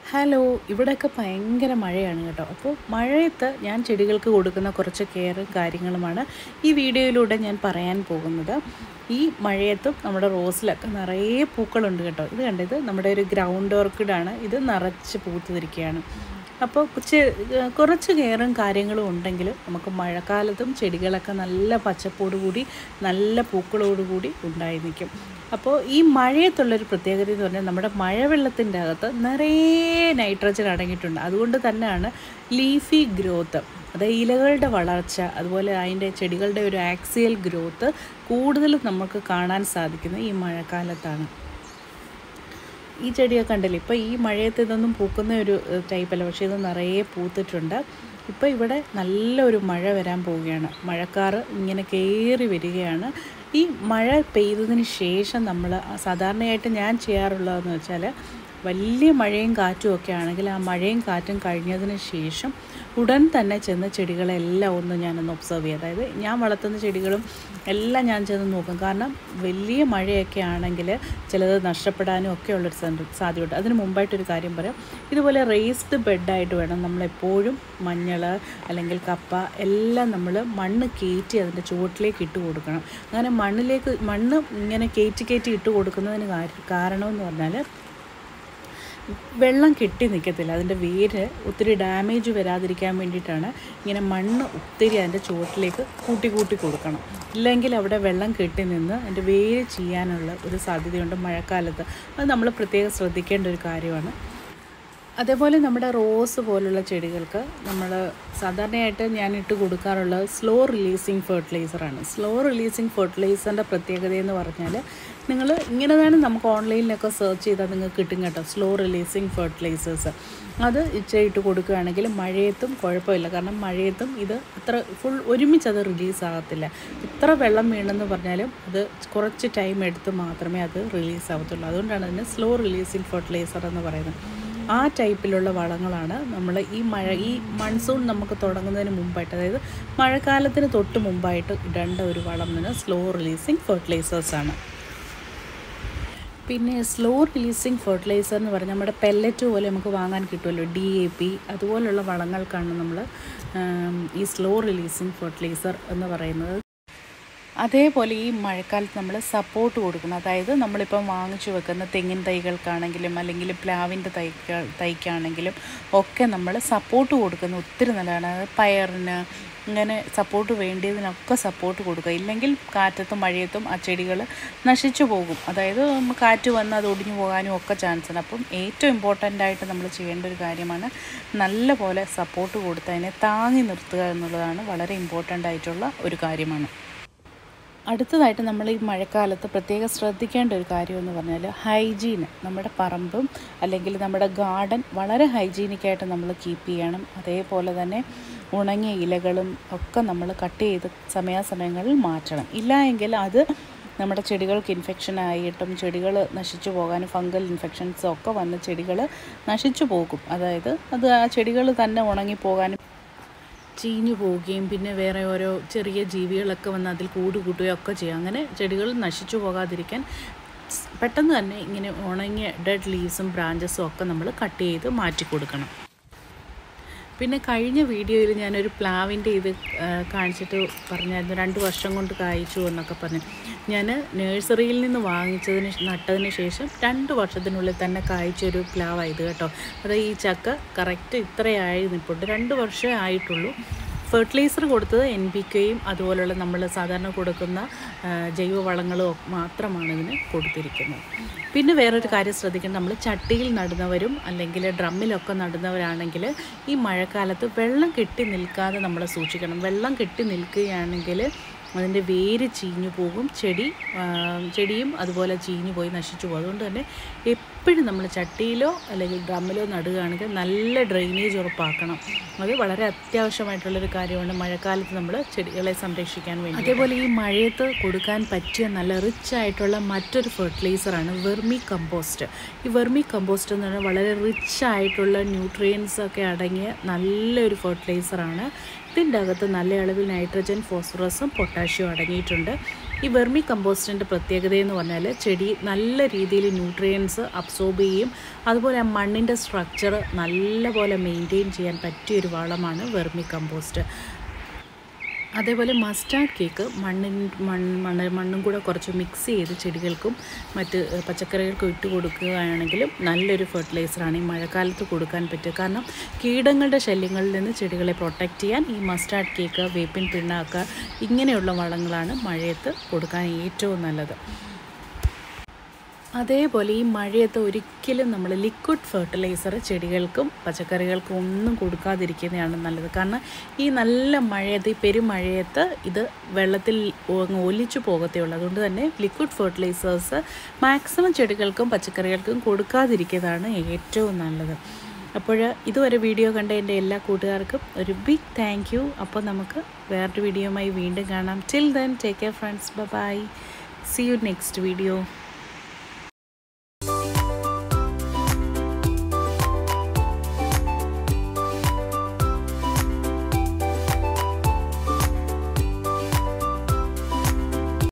Hello, ഇവിടെയൊക്കെ ഭയങ്കര മഴയാണ് കേട്ടോ. അപ്പോൾ മഴയത്ത് ഞാൻ ചെടികൾക്ക് കൊടുക്കുന്ന കുറച്ച് കെയറും കാര്യങ്ങളുമാണ് ഈ വീഡിയോയിലൂടെ ഞാൻ പറയാൻ പോകുന്നത്. ഈ മഴയത്തും നമ്മുടെ റോസിലൊക്കെ നിറയെ പൂക്കളുണ്ട് കേട്ടോ. ഇത് കണ്ടത് നമ്മുടെ ഒരു ഗ്രൗണ്ട് ഓർക്കിഡാണ്. ഇത് നിറച്ച് പൂത്തിരിക്കുകയാണ്. അപ്പോൾ കുറച്ച് കെയറും കാര്യങ്ങളും ഉണ്ടെങ്കിൽ നമുക്ക് മഴക്കാലത്തും ചെടികളൊക്കെ നല്ല പച്ചപ്പോടുകൂടി നല്ല പൂക്കളോടുകൂടി ഉണ്ടായി നിൽക്കും. അപ്പോൾ ഈ മഴയത്തുള്ളൊരു പ്രത്യേകത എന്ന് പറഞ്ഞാൽ നമ്മുടെ മഴവെള്ളത്തിൻ്റെ അകത്ത് നിറയെ നൈട്രജൻ അടങ്ങിയിട്ടുണ്ട്. അതുകൊണ്ട് തന്നെയാണ് ലീഫി ഗ്രോത്ത്, അതായത് ഇലകളുടെ വളർച്ച, അതുപോലെ അതിൻ്റെ ചെടികളുടെ ഒരു ആക്സിയൽ ഗ്രോത്ത് കൂടുതലും നമുക്ക് കാണാൻ സാധിക്കുന്നത് ഈ മഴക്കാലത്താണ്. ഈ ചെടിയൊക്കെ കണ്ടില്ലേ, ഇപ്പോൾ ഈ മഴയത്ത് ഇതൊന്നും പൂക്കുന്ന ഒരു ടൈപ്പല്ല, പക്ഷേ ഇത് നിറയെ പൂത്തിട്ടുണ്ട്. ഇപ്പോൾ ഇവിടെ നല്ലൊരു മഴ വരാൻ പോവുകയാണ്. മഴക്കാറ് ഇങ്ങനെ കയറി വരികയാണ്. ഈ മഴ പെയ്തതിന് ശേഷം നമ്മൾ സാധാരണയായിട്ട് ഞാൻ ചെയ്യാറുള്ളതെന്ന് വെച്ചാൽ, വലിയ മഴയും കാറ്റും ഒക്കെ ആണെങ്കിൽ ആ മഴയും കാറ്റും കഴിഞ്ഞതിന് ശേഷം ഉടൻ തന്നെ ചെന്ന് ചെടികളെല്ലാം ഒന്ന് ഞാനൊന്ന് ഒബ്സർവ് ചെയ്യും. അതായത് ഞാൻ വളർത്തുന്ന ചെടികളും എല്ലാം ഞാൻ ചെന്ന് നോക്കും. കാരണം വലിയ മഴയൊക്കെ ആണെങ്കിൽ ചിലത് നഷ്ടപ്പെടാനും ഒക്കെ ഉള്ളൊരു സാധ്യതയുണ്ട്. അതിന് മുമ്പായിട്ടൊരു കാര്യം പറയാം. ഇതുപോലെ റേസ്ഡ് ബെഡായിട്ട് വേണം നമ്മളെപ്പോഴും മഞ്ഞൾ അല്ലെങ്കിൽ കപ്പ എല്ലാം നമ്മൾ മണ്ണ് കയറ്റി അതിൻ്റെ ചുവട്ടിലേക്ക് ഇട്ട് കൊടുക്കണം. അങ്ങനെ മണ്ണ് ഇങ്ങനെ കയറ്റി ഇട്ട് കൊടുക്കുന്നതിന് കാരണമെന്ന് പറഞ്ഞാൽ വെള്ളം കെട്ടി നിൽക്കത്തില്ല. അതിൻ്റെ വേര് ഒത്തിരി ഡാമേജ് വരാതിരിക്കാൻ വേണ്ടിയിട്ടാണ് ഇങ്ങനെ മണ്ണ് ഒത്തിരി അതിൻ്റെ ചുവട്ടിലേക്ക് കൂട്ടി കൊടുക്കണം. ഇല്ലെങ്കിൽ അവിടെ വെള്ളം കെട്ടി നിന്ന് അതിൻ്റെ വേര് ചെയ്യാനുള്ള ഒരു സാധ്യതയുണ്ട് മഴക്കാലത്ത്. അത് നമ്മൾ പ്രത്യേകം ശ്രദ്ധിക്കേണ്ട ഒരു കാര്യമാണ്. അതേപോലെ നമ്മുടെ റോസ് പോലുള്ള ചെടികൾക്ക് നമ്മൾ സാധാരണയായിട്ട് ഞാൻ ഇട്ട് കൊടുക്കാറുള്ളത് സ്ലോ റിലീസിങ് ഫെർട്ടിലൈസറാണ്. സ്ലോ റിലീസിങ് ഫെർട്ടിലൈസറിൻ്റെ പ്രത്യേകതയെന്ന് പറഞ്ഞാൽ, നിങ്ങൾ ഇങ്ങനെ വേണം, നമുക്ക് ഓൺലൈനിലൊക്കെ സെർച്ച് ചെയ്താൽ നിങ്ങൾക്ക് കിട്ടും കേട്ടോ, സ്ലോ റിലീസിങ് ഫെർട്ടിലൈസേഴ്സ്. അത് ഇട്ട് കൊടുക്കുകയാണെങ്കിൽ മഴയത്തും കുഴപ്പമില്ല. കാരണം മഴയത്തും ഇത് അത്ര ഒരുമിച്ച് അത് റിലീസാകത്തില്ല. എത്ര വെള്ളം വീണെന്ന് പറഞ്ഞാലും അത് കുറച്ച് ടൈം എടുത്ത് മാത്രമേ അത് റിലീസാകത്തുള്ളൂ. അതുകൊണ്ടാണ് അതിന് സ്ലോ റിലീസിങ് ഫെർട്ടിലൈസർ എന്ന് പറയുന്നത്. ആ ടൈപ്പിലുള്ള വളങ്ങളാണ് നമ്മൾ ഈ മൺസൂൺ നമുക്ക് തുടങ്ങുന്നതിന് മുമ്പായിട്ട്, അതായത് മഴക്കാലത്തിന് തൊട്ട് മുമ്പായിട്ട് ഇടേണ്ട ഒരു വളം എന്ന് സ്ലോ റിലീസിങ് ഫെർട്ടിലൈസേഴ്സാണ്. പിന്നെ സ്ലോ റിലീസിങ് ഫെർട്ടിലൈസർ എന്ന് പറഞ്ഞാൽ നമ്മുടെ പെല്ലറ്റ് പോലെ നമുക്ക് വാങ്ങാൻ കിട്ടുമല്ലോ, DAP അതുപോലുള്ള വളങ്ങൾക്കാണ് നമ്മൾ ഈ സ്ലോ റിലീസിങ് ഫെർട്ടിലൈസർ എന്ന് പറയുന്നത്. അതേപോലെ ഈ മഴക്കാലത്ത് നമ്മൾ സപ്പോർട്ട് കൊടുക്കണം. അതായത് നമ്മളിപ്പം വാങ്ങിച്ചു വെക്കുന്ന തെങ്ങിൻ തൈകൾക്കാണെങ്കിലും അല്ലെങ്കിൽ പ്ലാവിൻ്റെ തൈക്കാണെങ്കിലും ഒക്കെ നമ്മൾ സപ്പോർട്ട് കൊടുക്കുന്നത് ഒത്തിരി നല്ലതാണ്. അതായത് പയറിന് ഇങ്ങനെ സപ്പോർട്ട് വേണ്ടിയതിനൊക്കെ സപ്പോർട്ട് കൊടുക്കുക. ഇല്ലെങ്കിൽ കാറ്റത്തും മഴയത്തും ആ ചെടികൾ നശിച്ചു പോകും. അതായത് കാറ്റ് വന്ന് അത് ഒടിഞ്ഞു പോകാനും ഒക്കെ ചാൻസ് ഉണ്ട്. അപ്പം ഏറ്റവും ഇമ്പോർട്ടൻ്റായിട്ട് നമ്മൾ ചെയ്യേണ്ട ഒരു കാര്യമാണ് നല്ല പോലെ സപ്പോർട്ട് കൊടുത്ത് അതിനെ താങ്ങി നിർത്തുക എന്നുള്ളതാണ് വളരെ ഇമ്പോർട്ടൻ്റ് ആയിട്ടുള്ള ഒരു കാര്യമാണ്. അടുത്തതായിട്ട് നമ്മൾ ഈ മഴക്കാലത്ത് പ്രത്യേകം ശ്രദ്ധിക്കേണ്ട ഒരു കാര്യമെന്ന് പറഞ്ഞാൽ ഹൈജീൻ. നമ്മുടെ പറമ്പും അല്ലെങ്കിൽ നമ്മുടെ ഗാർഡൻ വളരെ ഹൈജീനിക്കായിട്ട് നമ്മൾ കീപ്പ് ചെയ്യണം. അതേപോലെ തന്നെ ഉണങ്ങിയ ഇലകളും ഒക്കെ നമ്മൾ കട്ട് ചെയ്ത് സമയാസമയങ്ങളിൽ മാറ്റണം. ഇല്ല എങ്കിൽ അത് നമ്മുടെ ചെടികൾക്ക് ഇൻഫെക്ഷനായിട്ടും ചെടികൾ നശിച്ചു പോകാനും ഫംഗൽ ഇൻഫെക്ഷൻസും ഒക്കെ വന്ന് ചെടികൾ നശിച്ചു പോകും. അതായത് അത് ആ ചെടികൾ തന്നെ ഉണങ്ങിപ്പോകാനും ചീഞ്ഞു പോവുകയും പിന്നെ വേറെ ഓരോ ചെറിയ ജീവികളൊക്കെ വന്ന് അതിൽ കൂടുകൂട്ടുകയും ഒക്കെ ചെയ്യും. അങ്ങനെ ചെടികൾ നശിച്ചു പോകാതിരിക്കാൻ പെട്ടെന്ന് തന്നെ ഇങ്ങനെ ഉണങ്ങിയ ഡെഡ് ലീവ്സും ബ്രാഞ്ചസും ഒക്കെ നമ്മൾ കട്ട് ചെയ്ത് മാറ്റി കൊടുക്കണം. പിന്നെ കഴിഞ്ഞ വീഡിയോയിൽ ഞാനൊരു പ്ലാവിൻ്റെ ഇത് കാണിച്ചിട്ട് പറഞ്ഞായിരുന്നു, 2 വർഷം കൊണ്ട് കായ്ച്ചു എന്നൊക്കെ പറഞ്ഞു. ഞാൻ നഴ്സറിയിൽ നിന്ന് നട്ടതിന് ശേഷം 2 വർഷത്തിനുള്ളിൽ തന്നെ കായ്ച്ചൊരു പ്ലാവായത് കേട്ടോ. അത് ഈ ചക്ക കറക്റ്റ് ഇത്രയായി നിൽപ്പുണ്ട്. 2 വർഷമേ ആയിട്ടുള്ളൂ. ഫെർട്ടിലൈസർ കൊടുത്തത് NPKയും അതുപോലുള്ള നമ്മൾ സാധാരണ കൊടുക്കുന്ന ജൈവവളങ്ങളും മാത്രമാണ് ഇതിന് കൊടുത്തിരിക്കുന്നത്. പിന്നെ വേറൊരു കാര്യം ശ്രദ്ധിക്കണം, നമ്മൾ ചട്ടിയിൽ നടുന്നവരും അല്ലെങ്കിൽ ഡ്രമ്മിലൊക്കെ നടുന്നവരാണെങ്കിൽ ഈ മഴക്കാലത്ത് വെള്ളം കെട്ടി നിൽക്കാതെ നമ്മൾ സൂക്ഷിക്കണം. വെള്ളം കെട്ടി നിൽക്കുകയാണെങ്കിൽ അതിൻ്റെ വേര് ചീഞ്ഞു പോകും, ചെടിയും അതുപോലെ ചീഞ്ഞു പോയി നശിച്ചു പോകും. അതുകൊണ്ട് തന്നെ എപ്പോഴും നമ്മൾ ചട്ടിയിലോ അല്ലെങ്കിൽ ഡ്രമ്മിലോ നടുകയാണെങ്കിൽ നല്ല ഡ്രെയിനേജ് ഉറപ്പാക്കണം. അത് വളരെ അത്യാവശ്യമായിട്ടുള്ളൊരു കാര്യമാണ് മഴക്കാലത്ത് നമ്മൾ ചെടികളെ സംരക്ഷിക്കാൻ വേണ്ടി. അതേപോലെ ഈ മഴയത്ത് കൊടുക്കാൻ പറ്റിയ നല്ല റിച്ച് ആയിട്ടുള്ള മറ്റൊരു ഫെർട്ടിലൈസറാണ് വെർമി കമ്പോസ്റ്റ്. ഈ വെർമി കമ്പോസ്റ്റ് എന്ന് പറഞ്ഞാൽ വളരെ റിച്ച് ആയിട്ടുള്ള ന്യൂട്രിയൻസ് ഒക്കെ അടങ്ങിയ നല്ലൊരു ഫെർട്ടിലൈസറാണ്. ഇതിൻ്റെ അകത്ത് നല്ല അളവിൽ നൈട്രജൻ, ഫോസ്ഫറസും പൊട്ടാഷ്യം അടങ്ങിയിട്ടുണ്ട്. ഈ വെർമി കമ്പോസ്റ്റിൻ്റെ പ്രത്യേകത എന്ന് പറഞ്ഞാൽ ചെടി നല്ല രീതിയിൽ ന്യൂട്രിയൻസ് അബ്സോർബ് ചെയ്യും. അതുപോലെ ആ മണ്ണിൻ്റെ സ്ട്രക്ചർ നല്ലപോലെ മെയിൻറ്റെയിൻ ചെയ്യാൻ പറ്റിയൊരു വളമാണ് വെർമി കമ്പോസ്റ്റ്. അതേപോലെ മസ്റ്റാർഡ് കേക്ക് മണ്ണും കൂടെ കുറച്ച് മിക്സ് ചെയ്ത് ചെടികൾക്കും മറ്റ് പച്ചക്കറികൾക്കും ഇട്ട് കൊടുക്കുകയാണെങ്കിലും നല്ലൊരു ഫെർട്ടിലൈസറാണ് ഈ മഴക്കാലത്ത് കൊടുക്കാൻ പറ്റുക. കാരണം കീടങ്ങളുടെ ശല്യങ്ങളിൽ നിന്ന് ചെടികളെ പ്രൊട്ടക്റ്റ് ചെയ്യാൻ ഈ മസ്റ്റാർഡ് കേക്ക്, വേപ്പിൻ പിണ്ണാക്ക് ഇങ്ങനെയുള്ള വളങ്ങളാണ് മഴയത്ത് കൊടുക്കാൻ ഏറ്റവും നല്ലത്. അതേപോലെ ഈ മഴയത്ത് ഒരിക്കലും നമ്മൾ ലിക്വിഡ് ഫെർട്ടിലൈസർ ചെടികൾക്കും പച്ചക്കറികൾക്കും ഒന്നും കൊടുക്കാതിരിക്കുന്നതാണ് നല്ലത്. കാരണം ഈ നല്ല മഴയത്ത്, ഈ പെരുമഴയത്ത് ഇത് വെള്ളത്തിൽ ഒലിച്ചു പോകത്തേ ഉള്ളൂ. അതുകൊണ്ട് തന്നെ ലിക്വിഡ് ഫെർട്ടിലൈസേഴ്സ് മാക്സിമം ചെടികൾക്കും പച്ചക്കറികൾക്കും കൊടുക്കാതിരിക്കുന്നതാണ് ഏറ്റവും നല്ലത്. അപ്പോൾ ഇതുവരെ വീഡിയോ കണ്ട എൻ്റെ എല്ലാ കൂട്ടുകാർക്കും ഒരു ബിഗ് താങ്ക് യു. അപ്പോൾ നമുക്ക് വേറൊരു വീഡിയോയുമായി വീണ്ടും കാണാം. Till then take care friends. Bye. See you next video.